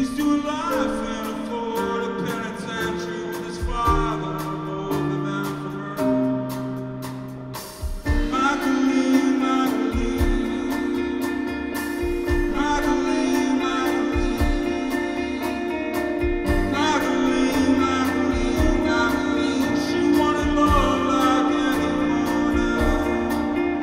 He's doing life in a Florida penitentiary with his father, both of them for murder. Michaeline, Michaeline, Michaeline, Michaeline, Michaeline, Michaeline, she wanted love like anyone else.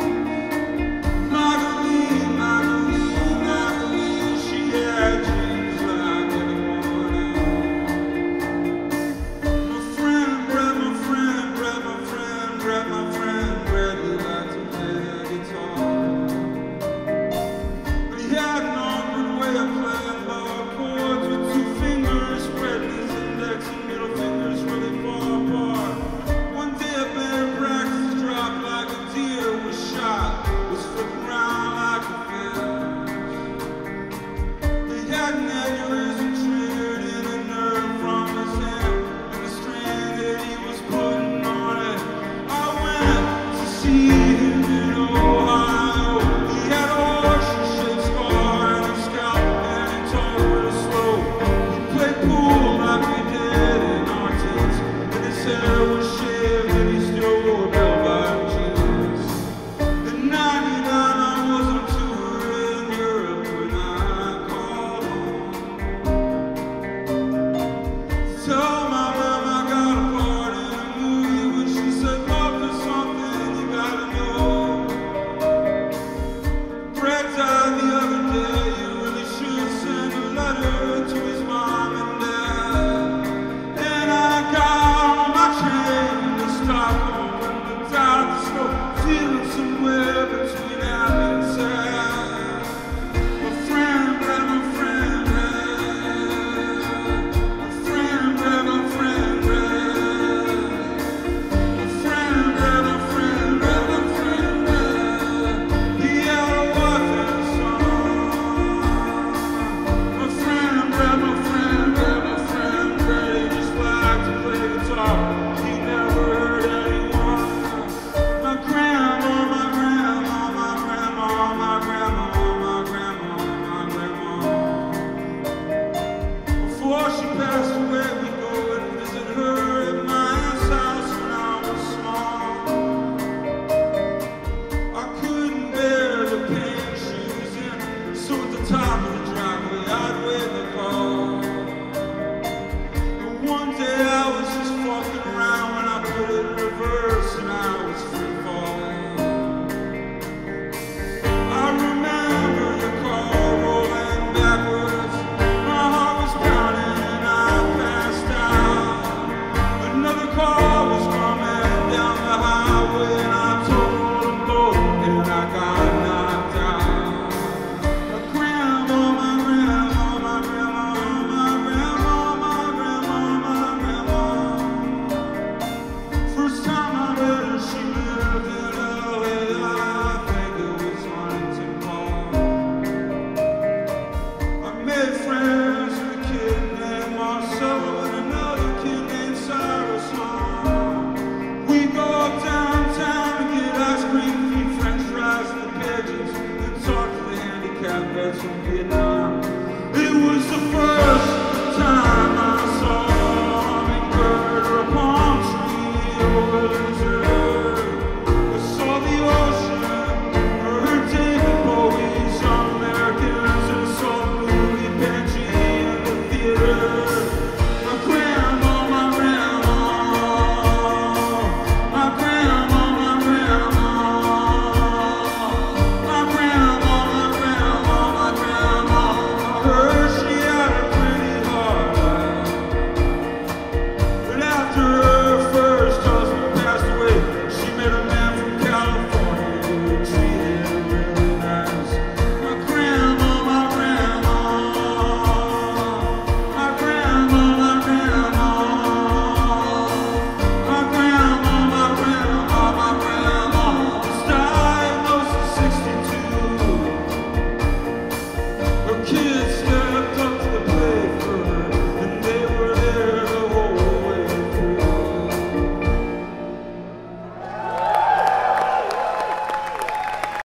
Michaeline, Michaeline, Michaeline, she had dreams like anyone else. My friend, Brett, my friend, Brett, my friend, Brett, my friend, Brett, he liked to play the guitar. But he had an awkward way of playing low chords with two fingers, spreading his index and middle fingers really far apart. One day a band practice dropped like a deer was shot, was flipping around like a fish. He had an aneurysm triggered in a nerve from his hand, and the strain that he was putting on it. I went to see him in Ohio. He had a horseshoe-shaped scar on his scalp, and he talked real slow. He played pool like we did in our teens, and his hair was shaved, and he still wore bell-bottom jeans. In '99, I was on tour in Europe when I called home. Tell my mom I got a part in a movie when she said love is something you gotta know. Brett died the other day, you really should send a letter to his mom and dad. Then I got on my train to Stockholm and looked out the smoke, feeling somewhere between happy and sad. My friend, Brett, my friend, Brett. My friend, Brett, my friend, Brett. My friend, Brett, my friend, Brett, my friend, Brett. He had a wife and a son. My friend, Brett, my friend, Brett, my friend, Brett. He just liked to play guitar. He never hurt anyone. My grandma, my grandma, my grandma, my grandma, my grandma, my grandma. Before she passed away,